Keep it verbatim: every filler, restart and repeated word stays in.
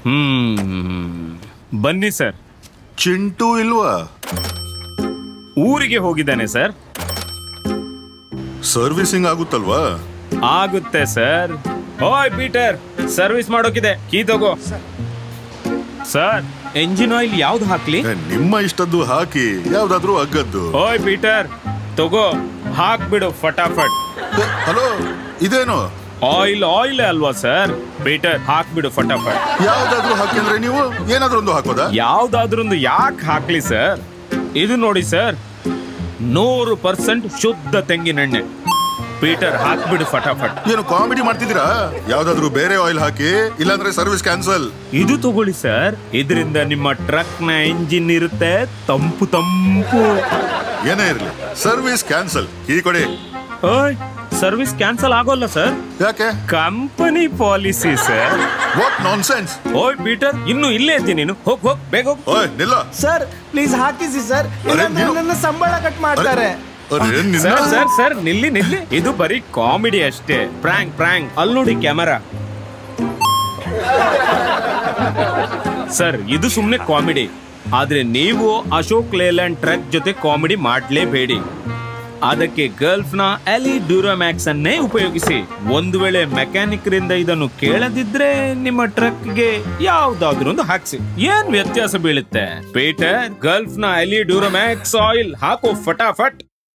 ಹ್ಮ್ ಬನ್ನಿ ಸರ್. ಚಿಂಟು ಇಲ್ವಾ? ಊರಿಗೆ ಹೋಗಿದ್ದಾನೆ ಸರ್. ಸರ್ವಿಸಿಂಗ್ ಆಗುತ್ತಲ್ವಾ? ಆಗುತ್ತೆ ಸರ್. ಓಯ್ ಪೀಟರ್, ಸರ್ವಿಸ್ ಮಾಡೋಕಿದೆ, ಕೀ ತಗೋ. ಸರ್, ಎಂಜಿನ್ ಆಯಿಲ್ ಯಾವ್ದು ಹಾಕ್ಲಿ? ನಿಮ್ಮ ಇಷ್ಟದ್ದು ಹಾಕಿ, ಯಾವ್ದಾದ್ರು ಅಗ್ಗದ್ದು. ಓಯ್ ಪೀಟರ್, ತಗೋ, ಹಾಕ್ಬಿಡು ಫಟಾಫಟ್. ಹಲೋ, ಇದೇನು? ಆಯಿಲ್ ಆಯಿಲ್ ಅಲ್ವಾ ಸರ್? ಪೀಟರ್, ಹಾಕ್ಬಿಡು ಫಟಾಫಟ್. ಯಾವ್ದಾದ್ರು ಹಾಕಿ ಅಂದ್ರೆ ನೀವು ಏನಾದ್ರೂ ಒಂದು ಹಾಕೋದಾ? ಯಾವ್ದಾದ್ರೊಂದು ಯಾಕೆ ಹಾಕ್ಲಿ ಸರ್? ಇದು ನೋಡಿ ಸರ್, ನೂರು ಪರ್ಸೆಂಟ್ ಶುದ್ಧ ತೆಂಗಿನೆಣ್ಣೆ. ಪೀಟರ್, ಹಾಕ್ಬಿಡು ಫಟಾಫಟ್. ಏನು ಕಾಮಿಡಿ ಮಾಡ್ತಿದ್ದೀರಾ? ಯಾವ್ದಾದ್ರು ಬೇರೆ ಆಯಿಲ್ ಹಾಕಿ, ಇಲ್ಲಾಂದ್ರೆ ಸರ್ವಿಸ್ ಕ್ಯಾನ್ಸಲ್. ಇದು ತಗೊಳ್ಳಿ ಸರ್, ಇದರಿಂದ ನಿಮ್ಮ ಟ್ರಕ್ ನ ಎಂಜಿನ್ ಇರುತ್ತೆ ತಂಪು ತಂಪು. ಏನೇ ಇರ್ಲಿ, ಸರ್ವಿಸ್ ಕ್ಯಾನ್ಸಲ್. ಈ ಕೊಡಿ. ಓಯ್, ಸರ್ವಿಸ್ ಕ್ಯಾನ್ಸಲ್ ಆಗೋಲ್ಲ ಸರ್. ಯಾಕೆ? Company policy sir. What nonsense. ಓಯ್ ಪೀಟರ್, ಇನ್ನು ಇಲ್ಲೇ ಇದ್ದೀನಿ ನೀನು. ಹೋಗ್ ಹೋಗ್ ಬೇಗ ಹೋಗ್. ಓಯ್ ನಿಲ್ಲ ಸರ್, ಪ್ಲೀಸ್ ಹಾಕಿಸಿ ಸರ್, ನನ್ನ ಸಂಬಳ ಕಟ್ ಮಾಡ್ತಾರೆ. ಸರ್ ಸರ್ ಸರ್ ನಿಲ್ಲಿ ನಿಲ್ಲಿ, ಇದು ಬರೀ ಕಾಮಿಡಿ ಅಷ್ಟೇ. Prank prank. ಅಲ್ಲಿ ನೋಡಿ ಕ್ಯಾಮರಾ. ಸರ್, ಇದು ಸುಮ್ನೆ ಕಾಮಿಡಿ. ಆದ್ರೆ ನೀವು ಅಶೋಕ್ ಲೇಲ್ಯಾಂಡ್ ಟ್ರಕ್ ಜೊತೆ ಕಾಮಿಡಿ ಮಾಡ್ಲೇಬೇಡಿ. ಅದಕ್ಕೆ ಗಲ್ಫ್ ನ ಎಲಿ ಡ್ಯೂರಾಮ್ಯಾಕ್ಸ್ ಅನ್ನೇ ಉಪಯೋಗಿಸಿ. ಒಂದು ವೇಳೆ ಮೆಕ್ಯಾನಿಕ್ ರಿಂದ ಇದನ್ನು ಕೇಳದಿದ್ರೆ ನಿಮ್ಮ ಟ್ರಕ್ ಗೆ ಯಾವ್ದಾದ್ರು ಒಂದು ಹಾಕ್ಸಿ. ಏನ್ ವ್ಯತ್ಯಾಸ ಬೀಳುತ್ತೆ? ಪೀಟರ್, ಗಲ್ಫ್ ನ ಎಲಿ ಡ್ಯೂರಾಮ್ಯಾಕ್ಸ್ ಆಯಿಲ್ ಹಾಕೋ ಫಟಾಫಟ್.